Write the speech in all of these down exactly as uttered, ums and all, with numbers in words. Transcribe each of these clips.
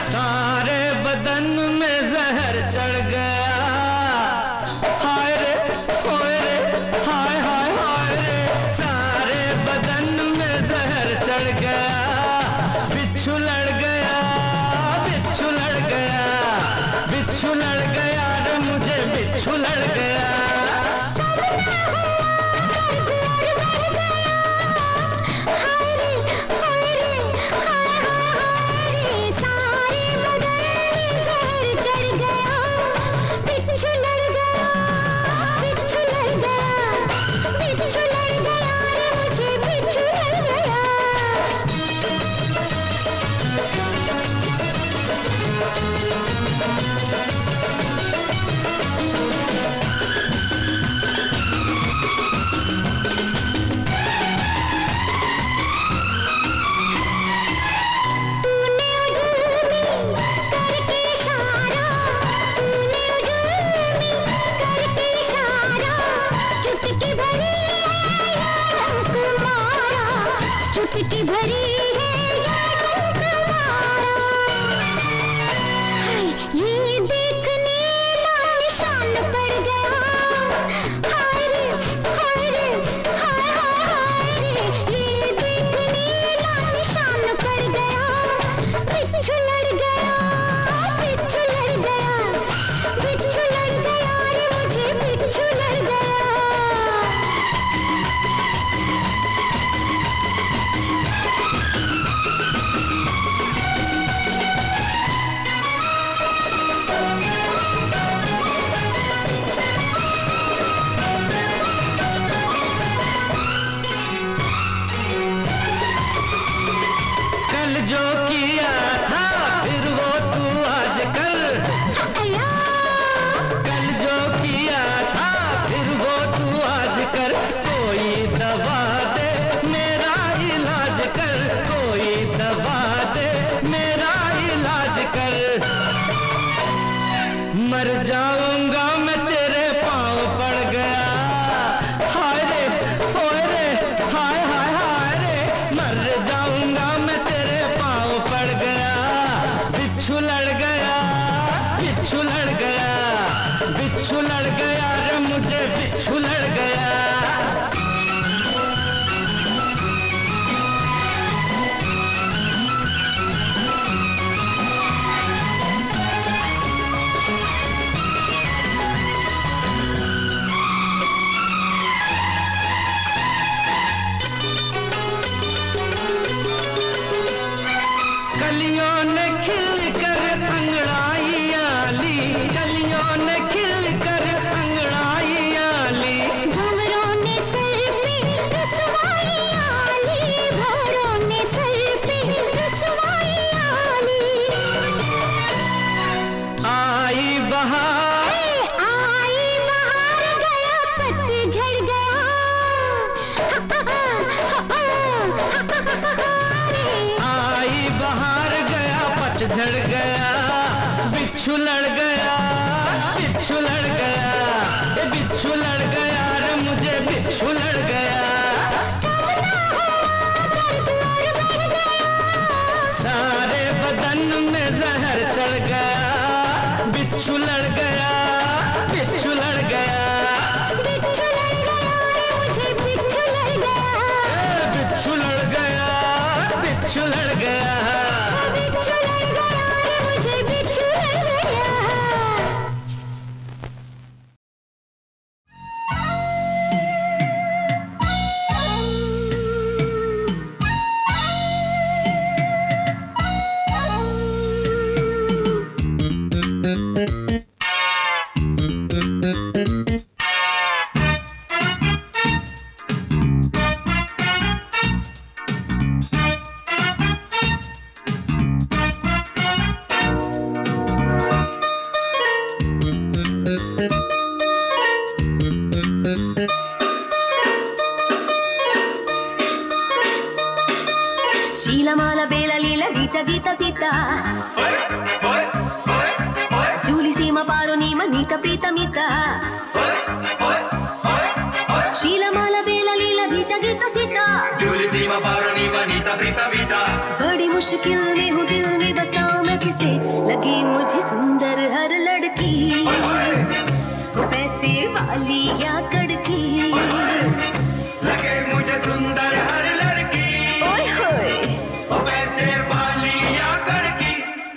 सारे बदन में जहर चढ़ गया, हाय रे होय रे हाय हाय हाय रे, सारे बदन में जहर चढ़ गया, बिच्छू लड़ गया, बिच्छू लड़ गया, बिच्छू लड़ गया रे मुझे बिच्छू लड़ गया। चुटकी भरी है ये देखने ला निशान पड़ गया, हाय रे हाय रे हाय हाय हाय रे, ये देखने ला निशान पड़ गया, बिच्छू लड़ गया, बिच्छू लड़ गया, बिच्छू लड़ गया रे मुझे बिच्छू लड़ गया। जो किया था फिर वो तू आज कर, कल जो किया था फिर वो तू आज कर, कोई दवा दे मेरा इलाज कर, कोई दवा दे मेरा इलाज कर, मर जाऊंगा मैं तेरे पाँव पड़ गया, हाय रे होय रे हाय हाय हाय रे, मर जाऊंगा मैं तेरे पड़ गया, बिच्छू लड़ गया, बिच्छू लड़ गया, बिच्छू लड़ गया रे मुझे बिच्छू लड़ गया। कलियों ने खिल कर अंगड़ाई आली, कलियों ने खिल कर अंगड़ाई आली, भंवरों ने सर पे रसवाई आली, भंवरों ने सर पे रसवाई आली, आई बहार आई बहार गया पतझड़ गया, आई बहार गया पतझड़ गया, बिच्छू लड़ गया, बिच्छू लड़ गया, बिच्छू लड़ गया रे मुझे बिच्छू लड़ गया। सारे बदन में जहर चढ़ गया, बिच्छू लड़ गया, बिच्छू लड़ गया, बिच्छू लड़ गया रे मुझे बिच्छू लड़ गया, बिच्छू लड़ गया, बिच्छू लड़ गया, बिच्छू लड़ गया रे मुझे बिच्छू लड़ गया। शीलमाला बेला लीला गीता गीता सीता जूली सीमा पारो नीमा नीता प्रीता मीता शीलमाला बेला लीला गीता गीता सीता जूली सीमा पारो नीमा नीता प्रीता मीता बड़ी मुश्किल में हूँ दिल में बसाऊं मैं किसे ओ पैसे वाली या करकी।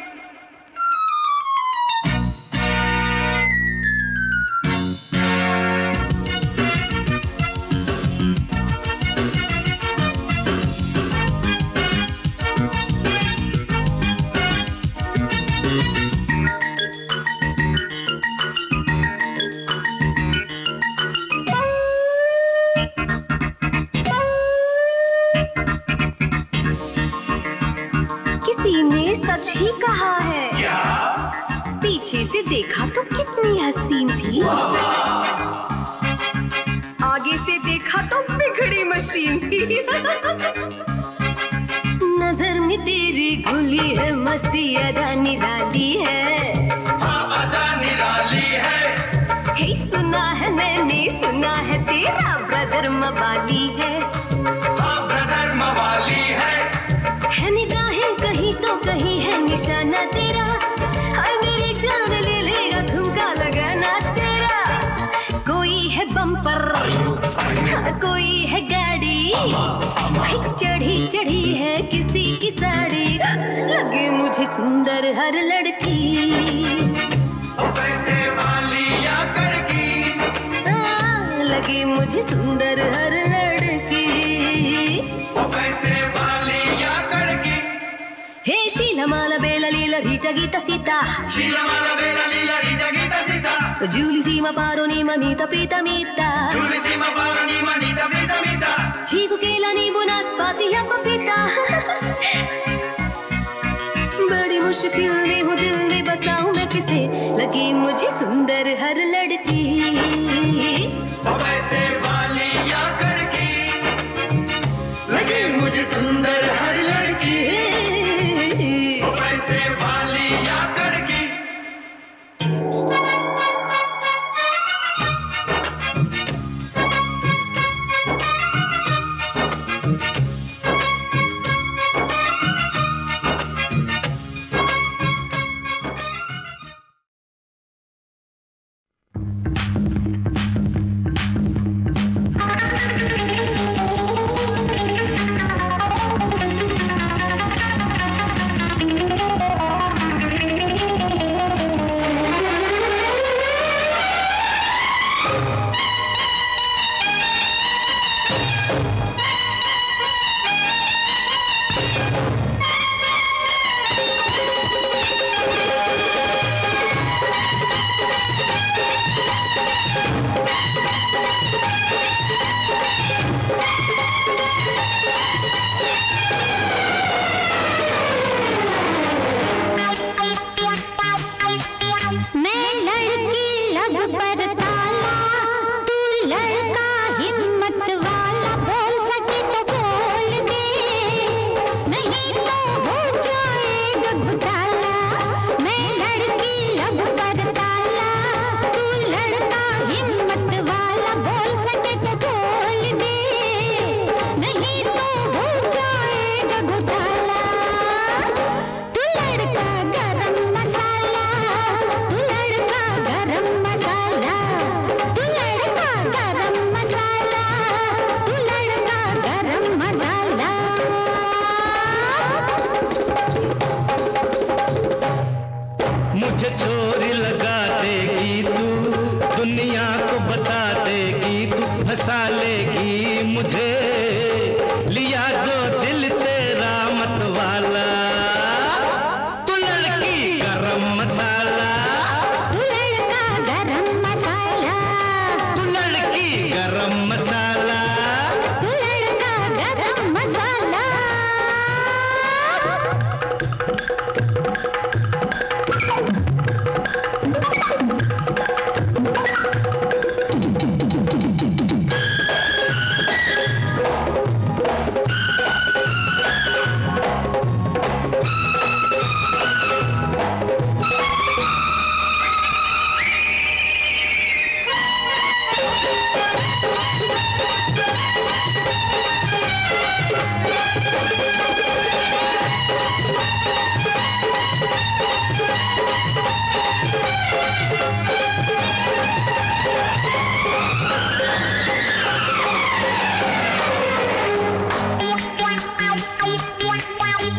सच ही कहा है क्या? पीछे से देखा तो कितनी हसीन थी, आगे से देखा तो बिगड़ी मशीन थी। नजर में तेरी घुली है मस्ती, अदा निराली है। हाँ अदा निराली है। हे सुना है मैंने, सुना है तेरा ब्रदर मवाली है। हाँ ब्रदर मवाली है। है निगाहें कहीं तो कहीं है निशाना तेरा, हाय मेरी जान ले लेगा ठुमका लगाना तेरा। कोई है बम्पर, कोई है गाड़ी, चढ़ी चढ़ी है किसी की साड़ी। लगे मुझे सुंदर हर लड़की, पैसे वाली या करकी। लगे मुझे सुंदर हर लड़की, पैसे वाली या करकी। हे शीला माला बेला लीला रीटा गीता सीता, शीला माला बेला लीला रीटा गीता सीता, जूली सीमा पारो नीमा नीता प्रीता मीता, जूली सीमा पारो नीमा नीता प्रीता मीता, चीकू केला नींबू नाशपाती या पपीता। बड़ी मुश्किल में हूँ, दिल में बसाऊं मैं किसे, लगी मुझे सुंदर हर लड़की। पैसे वाली या करकी, लगे मुझे सुंदर हर लड़की। पैसे वाली या करकी।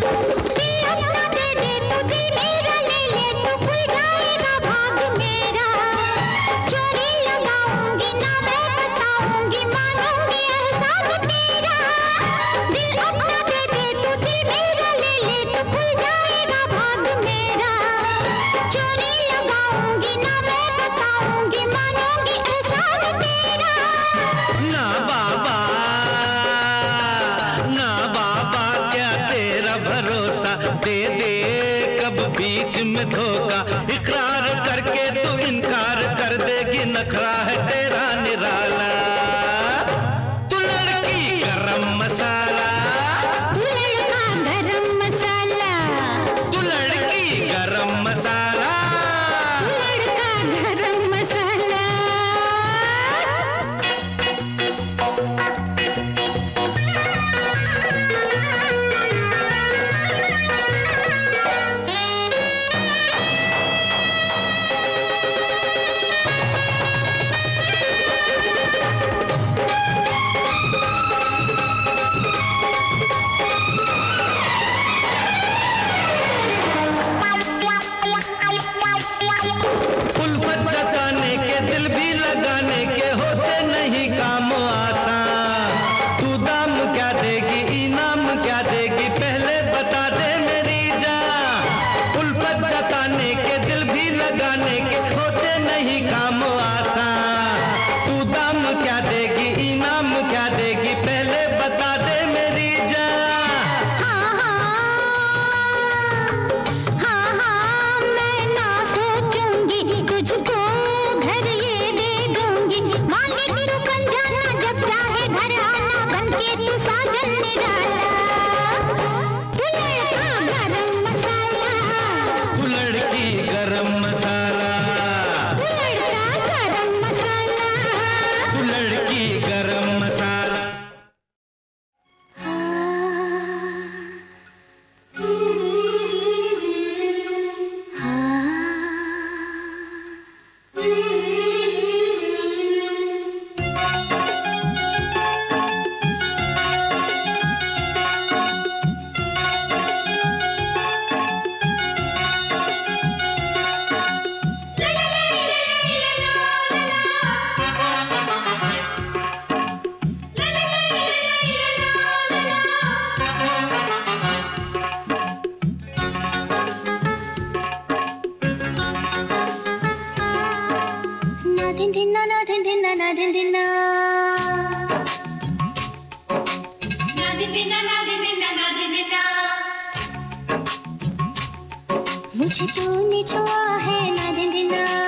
मुझे तूने छुआ है ना दिन दिना